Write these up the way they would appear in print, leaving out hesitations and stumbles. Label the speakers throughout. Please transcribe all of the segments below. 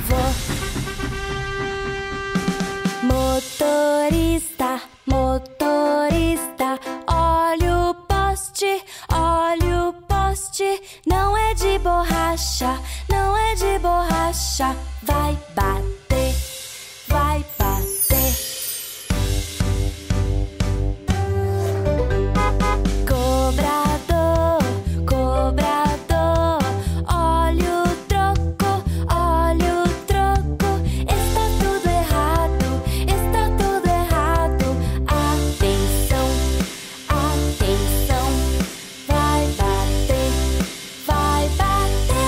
Speaker 1: vou. Motorista, motorista, olha o poste, olha o poste. Não é de borracha, não é de borracha. Vai bater, vai bater. Cobrador, cobrador, olha o troco, olha o troco. Está tudo errado, está tudo errado. Atenção, atenção. Vai bater, vai bater.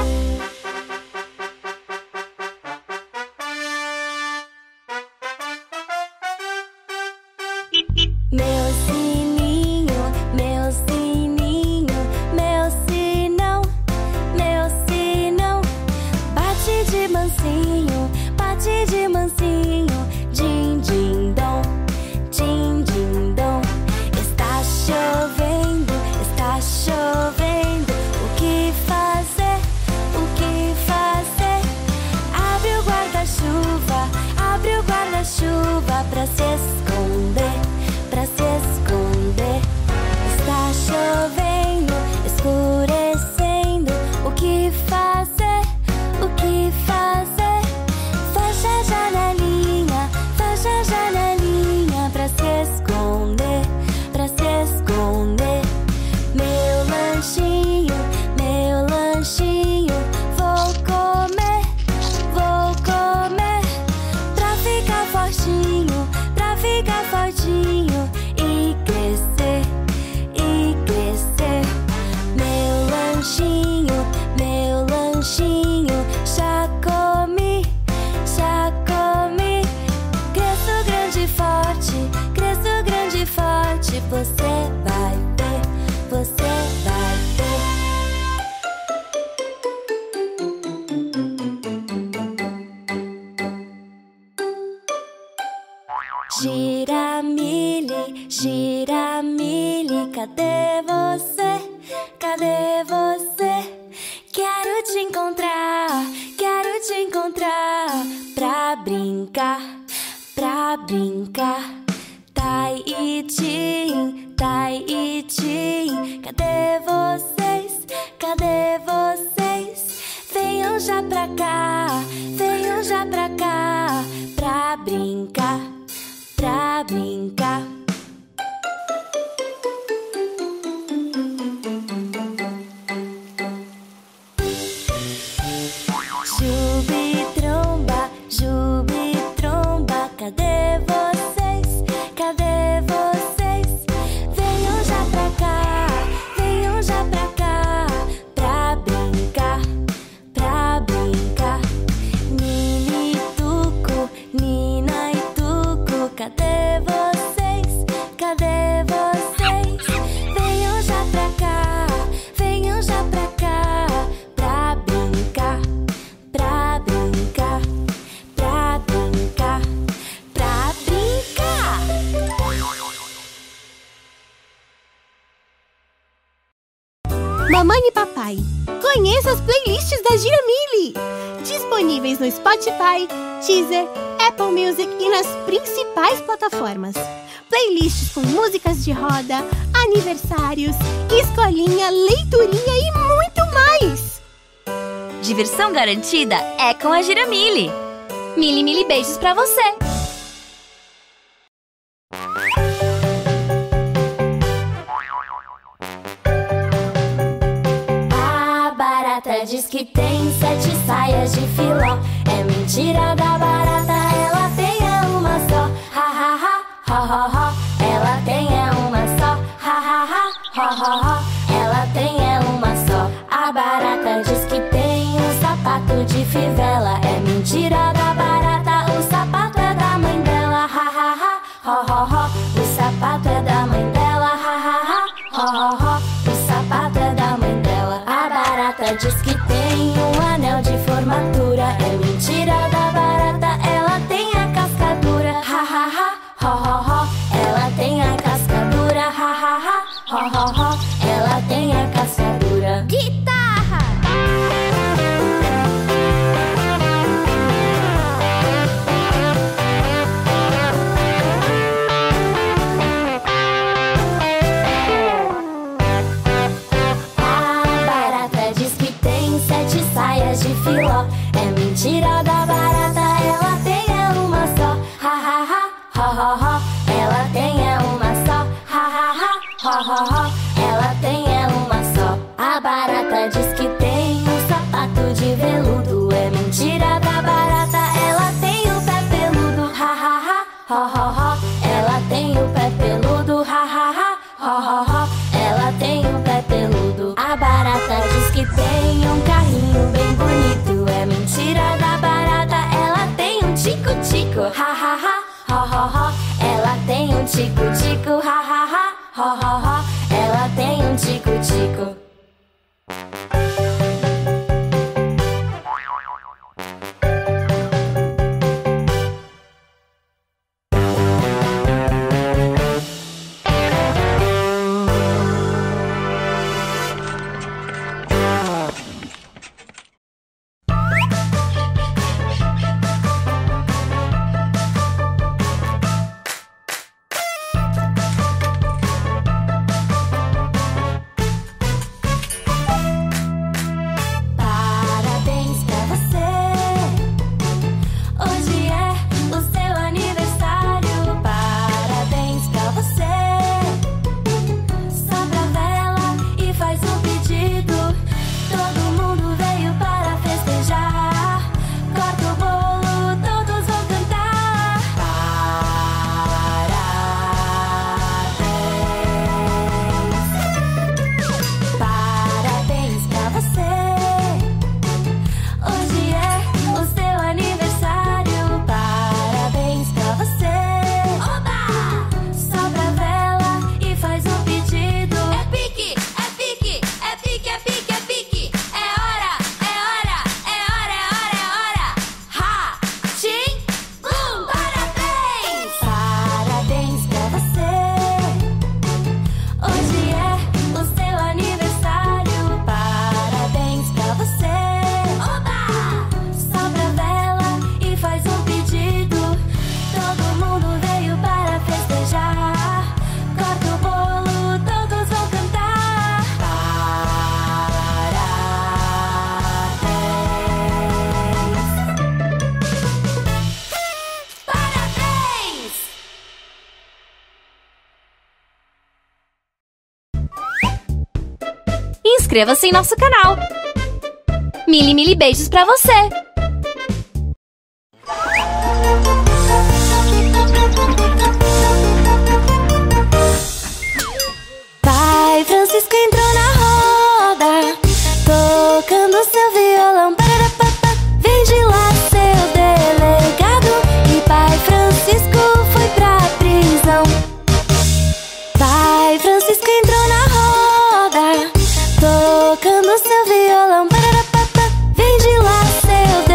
Speaker 1: Meu sininho, meu sininho, meu sinão, meu sinão. Bate de mansinho, bate de mansinho. Din, din, dom, din, din, dom. Está chovendo, está chovendo. O que fazer, o que fazer? Abre o guarda-chuva, abre o guarda-chuva pra se esconder, pra se esconder. Está chovendo, escurecendo. O que fazer, o que fazer? Fecha a janelinha pra se esconder, pra se esconder. Meu lanchinho, vou comer, pra ficar fortinho, pra ficar fortinho e crescer, e crescer. Meu lanchinho, já comi, já comi. Cresço grande e forte, cresço grande e forte. Você vai ver, você vai ver. Giramille, Giramille, cadê você? Cadê você? Quero te encontrar pra brincar, pra brincar. Taiitim, Taiitim, cadê vocês? Cadê vocês? Venham já pra cá, venham já pra cá, pra brincar, pra brincar. Jubi tromba, cadê vocês? Cadê vocês? Venham já pra cá, venham já pra cá, pra brincar, pra brincar. Nini Tuco, Nina e Tuco, cadê vocês? Cadê vocês? Venham já pra cá, venham já pra cá, pra brincar, pra brincar, pra brincar, pra brincar.
Speaker 2: Mamãe e papai, conheça as playlists da Giramille, disponíveis no Spotify, Deezer, Apple Music e nas principais plataformas. Playlists com músicas de roda, aniversários, escolinha, leiturinha e muito mais.
Speaker 3: Diversão garantida é com a Giramille. Mili beijos pra você.
Speaker 1: A barata diz que tem 7 saias de filó. É mentira da barata, ela tem uma só. Ha ha ha, ho ho ho. Ela tem uma só. Ha ha ha, ho ho ho. Ela tem uma só. A barata diz que tem um sapato de fivela. É mentira da barata, o sapato é da mãe dela. Ha ha ha, ho ho ho. O sapato é da mãe dela. Ha ha ha, ho ho ho. O sapato é da mãe dela. A barata diz que tem um anel de formatura. É mentira da barata, ela tem a cascadura. Ha ha ha, ho ho ho. Ela tem a cascadura. Ha ha ha, ho ho ho. Ela tem a cascadura.
Speaker 2: Guitarra!
Speaker 1: saias de filó. É mentira da barata, ela tem é uma só. Ha ha ha, ho ho ho, ela tem é uma só. Ha ha ha, ho ho ho, ela tem é uma só. A barata diz que tem um sapato de veludo. É mentira da barata, ela tem o pé peludo. Ha ha ha, ho ho ho, ela tem o pé peludo. Ha ha ha, ho ho ho, ela tem o pé peludo. A barata diz que tem um carrinho bem bonito. É mentira da barata, ela tem um tico-tico. Ha ha ha, ho ho ho, ela tem um tico-tico. Ha ha ha, ho ho ho, ela tem um tico-tico. Parabéns pra você, hoje é o seu aniversário. Parabéns pra você. Sopra a vela e faz um pedido. Todo mundo veio para festejar. Corta o bolo, todos vão cantar. Parabéns pra você, hoje é o seu aniversário. Parabéns pra você. Oba! Sopra a vela e faz um pedido. É pique, é pique, é pique, é pique, é pique. É hora, é hora, é hora, é hora, é hora. Ha! Tim! Bum! Parabéns! Parabéns pra você, hoje é o seu aniversário. Parabéns pra você. Oba! Sopra a vela e faz um pedido. Todo mundo veio para festejar. Corta o bolo, todos vão cantar. Parabéns! Parabéns!
Speaker 3: Inscreva-se em nosso canal. Mili beijos pra você.
Speaker 1: Pai Francisco entrou na roda, tocando seu violão. Pararapapá. Vem de lá, seu delegado. E Pai Francisco foi pra prisão. Pai Francisco entrou na roda, tocando seu violão. Pararapapá. Vem de lá, seu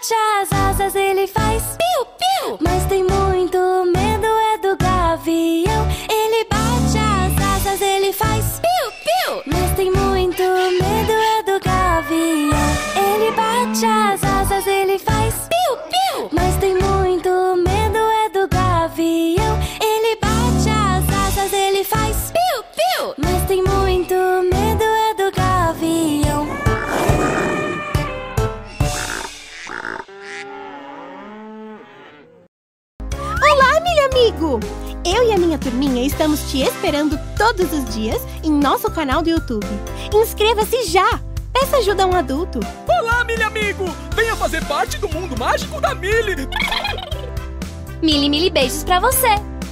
Speaker 1: bate as asas, ele faz piu-piu. Mas tem muito medo é do gavião. Ele bate as asas, ele faz piu-piu. Mas tem muito medo é do gavião. Ele bate as asas, ele faz piu-piu. Mas tem muito medo é do gavião. Ele bate as asas, ele faz piu-piu. Mas tem muito medo é do gavião.
Speaker 2: Olá, meu amigo! Eu e a minha turminha estamos te esperando todos os dias em nosso canal do YouTube. Inscreva-se já! Peça ajuda a um adulto.
Speaker 4: Olá, Mili amigo! Venha fazer parte do mundo mágico da Mili!
Speaker 3: Mili, beijos pra você!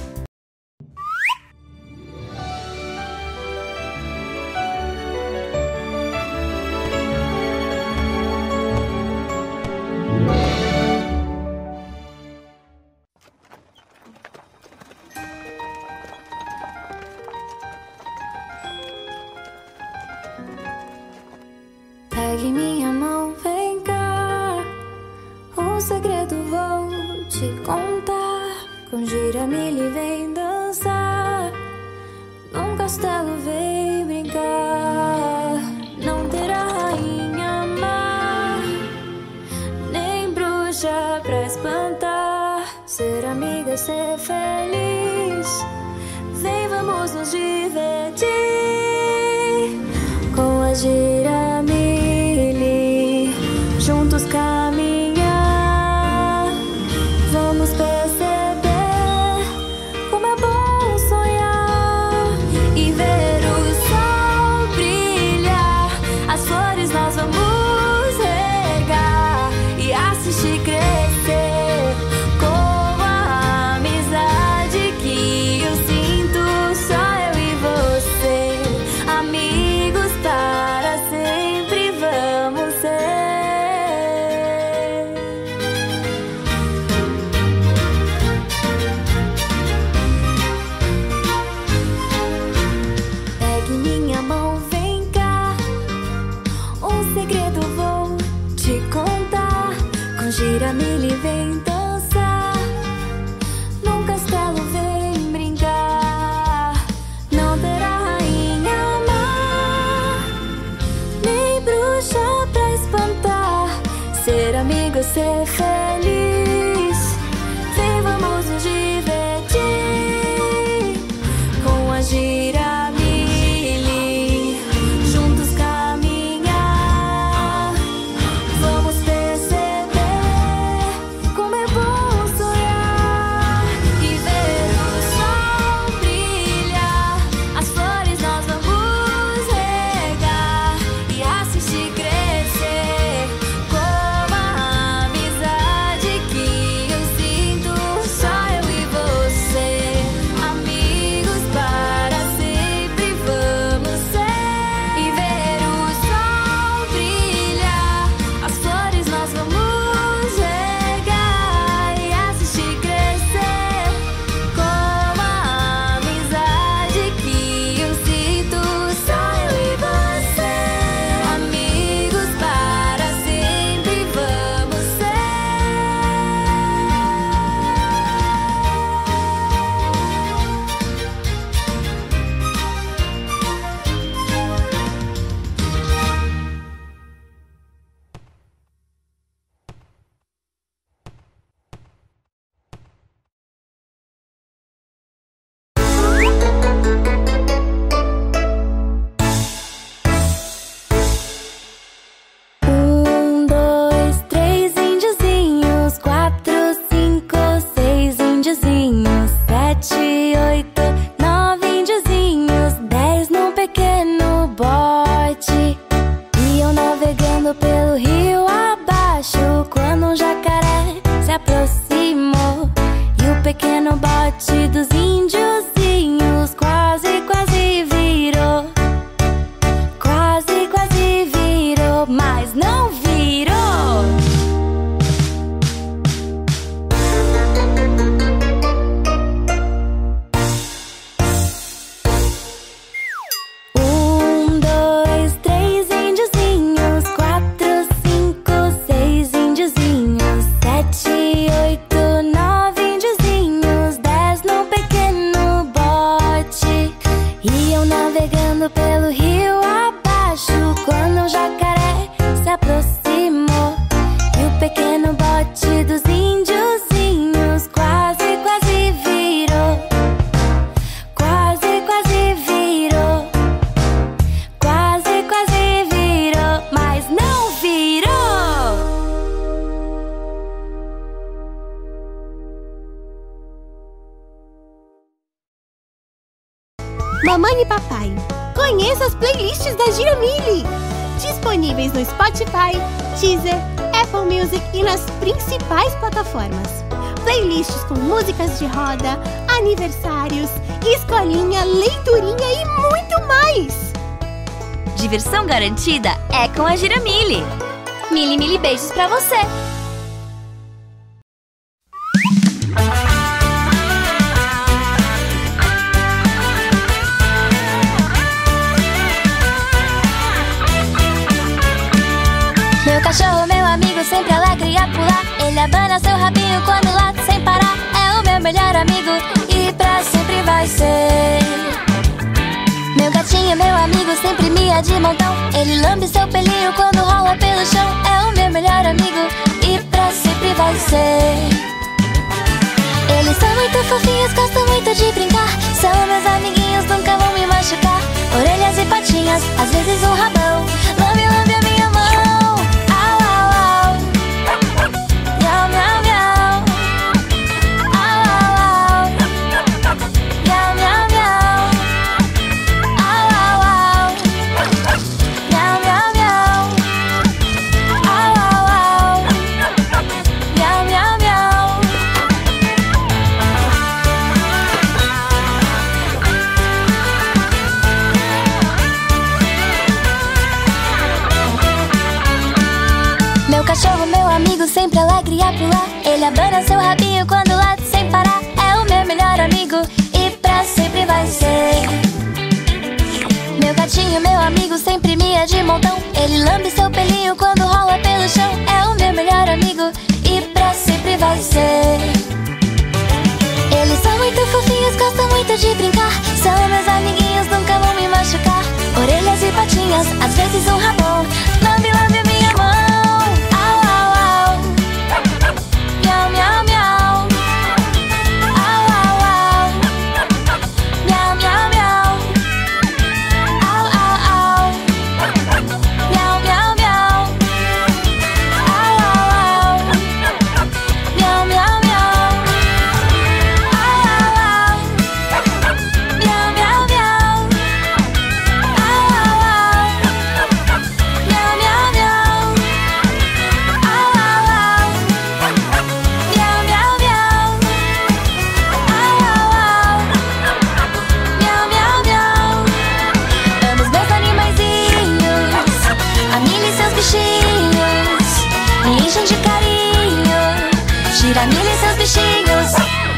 Speaker 1: Pegue minha mão, vem cá. Um segredo vou te contar. Com Giramille vem dançar. Num castelo vem brincar. Não terá rainha má, nem bruxa pra espantar. Ser amiga, ser feliz. Vem, vamos nos divertir com a Giramille, juntos caminhar. Vamos perceber como é bom sonhar e ver o sol brilhar. As flores nós vamos regar e assistir crescer com a amizade que eu sinto. Só eu e você, amigos para sempre vamos ser. Pegue minha mão, vem cá. Um segredo vou te contar. Com Giramille vem dançar. Num castelo vem brincar. Não terá rainha má, nem bruxa pra espantar. Ser amigo é ser feliz. Vem, vamos nos divertir com a Giramille, juntos caminhar. Vamos perceber como é bom sonhar e ver o sol brilhar. As flores nós vamos regar e assistir crescer com a amizade que eu sinto. Só eu e você, amigos para sempre vamos ser. E ver o sol brilhar. As flores nós vamos regar e assistir crescer com a amizade que eu sinto. Só eu e você, amigos para sempre vamos ser. Dois, três índiozinhos, 4, 5, 6 índiozinhos, 7, 8, 9 índiozinhos, 10 num pequeno bote. Iam navegando pelo rio abaixo quando um jacaré se aproximou. E o pequeno bote dos índiozinhos quase, quase virou. Quase, quase virou, mas não virou. 1, 2, 3 índiozinhos, 4, 5, 6 índiozinhos,
Speaker 2: Mamãe e papai, conheça as playlists da Giramilli! Disponíveis no Spotify, Deezer, Apple Music e nas principais plataformas. Playlists com músicas de roda, aniversários, escolinha, leiturinha e muito mais!
Speaker 3: Diversão garantida é com a Giramilli. Mili, mili beijos pra você!
Speaker 1: Meu cachorro, meu amigo, sempre alegre a pular. Ele abana seu rabinho quando late sem parar. É o meu melhor amigo e pra sempre vai ser. Meu gatinho, meu amigo, sempre mia de montão. Ele lambe seu pelinho quando rola pelo chão. É o meu melhor amigo e pra sempre vai ser. Eles são muito fofinhos, gostam muito de brincar. São meus amiguinhos, nunca vão me machucar. Orelhas e patinhas, às vezes um rabão. Lambe, lambe a minha mão. Meu cachorro, meu amigo, sempre alegre a pular. Ele abana seu rabinho quando late sem parar. É o meu melhor amigo e pra sempre vai ser. Meu gatinho, meu amigo, sempre mia de montão. Ele lambe seu pelinho quando rola pelo chão. É o meu melhor amigo e pra sempre vai ser. Eles são muito fofinhos, gostam muito de brincar. São meus amiguinhos, nunca vão me machucar. Orelhas e patinhas, às vezes um rabão. Lambe, lambe a minha mão. Me enchem de carinho, Giramilli e seus bichinhos.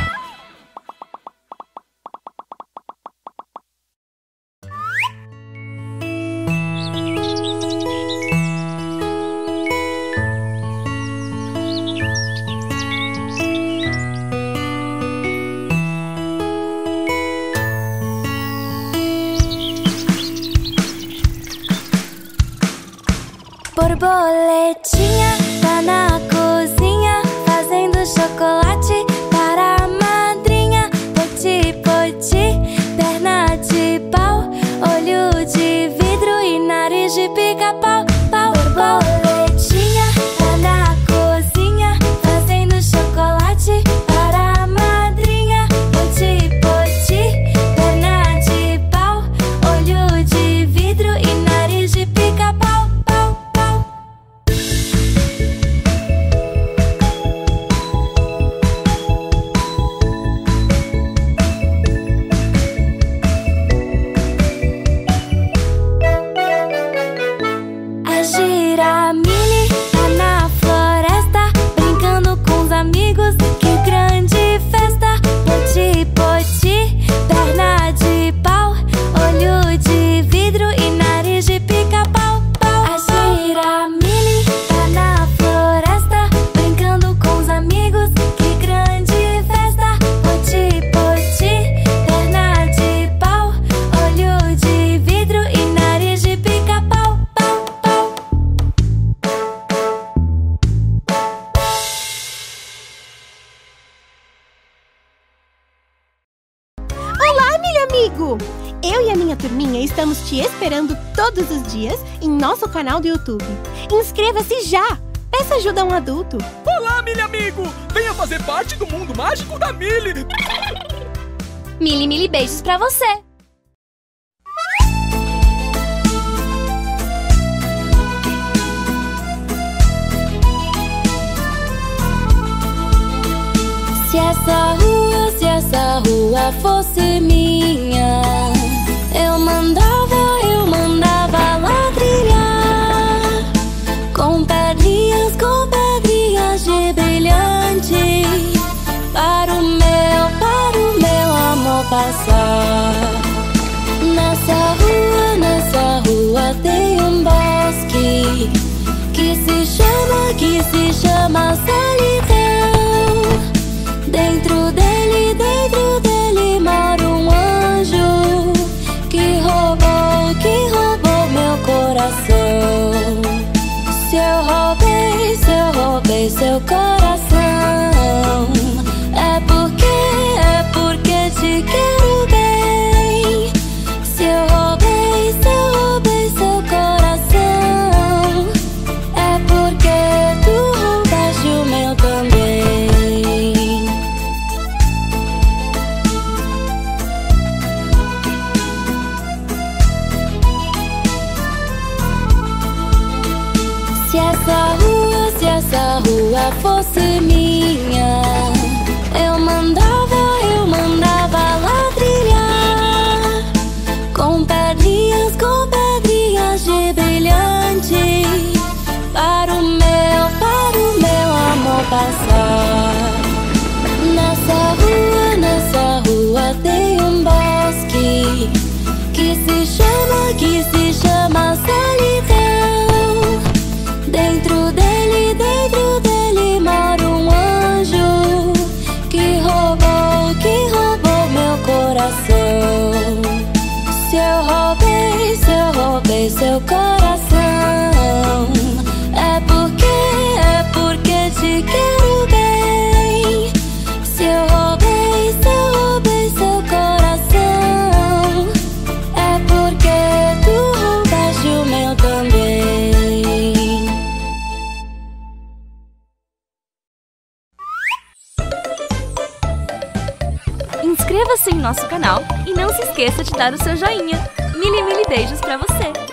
Speaker 1: Borboletinha tá na cozinha fazendo chocolate para a madrinha. Poti, poti, perna de pau, olho de vidro e nariz de pica-pau. Pau, borboletinha tá na cozinha fazendo chocolate para a madrinha. Poti, poti, perna de pau, olho de vidro e nariz de pica-pau. Giramilli tá na floresta brincando com os amigos, que grande festa. Poti, poti, perna de pau, olho de vidro e nariz de pica-pau. A Giramilli tá na floresta brincando com os amigos, que grande festa. Poti, poti, perna de pau, olho de vidro e nariz de pica-pau.
Speaker 2: Olá, milho amigo! Eu e a minha turminha estamos te esperando todos os dias em nosso canal do YouTube. Inscreva-se já! Peça ajuda a um adulto.
Speaker 4: Olá, milho amigo! Venha fazer parte do mundo mágico da Mili!
Speaker 3: Mili, mili beijos pra você!
Speaker 1: Se essa rua fosse minha, eu mandava ladrilhar com pedrinhas de brilhante para o meu amor passar. Nessa rua tem um bosque que se chama solidão. Dentro dele mora um anjo que roubou meu coração. Se eu roubei seu coração, é porque te quero bem. Se eu roubei seu coração, é porque tu roubaste o meu também. Se essa rua fosse minha, eu mandava ladrilhar com pedrinhas de brilhante para o meu amor passar. Nessa rua tem um bosque que se chama solidão. Dentro dele mora um anjo que roubou meu coração. Se eu roubei seu coração, é porque te quero bem. Se eu roubei seu coração, é porque tu roubaste o meu também.
Speaker 3: Inscreva-se em nosso canal e não se esqueça de dar o seu joinha. Mili beijos pra você!